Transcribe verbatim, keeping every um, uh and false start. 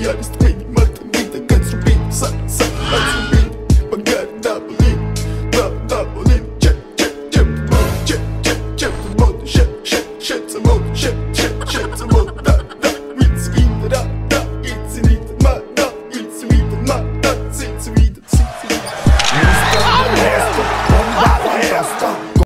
jest twoimi martwym Kęcu bit, sa, sa, sa, bit Bagary na bolin, na, na bolin Ciep, ciep, ciep, młody, ciep, ciep, ciep Młody, siep, siep, siep, za młody, siep, siep, siep, za młody Da, da, with skin, da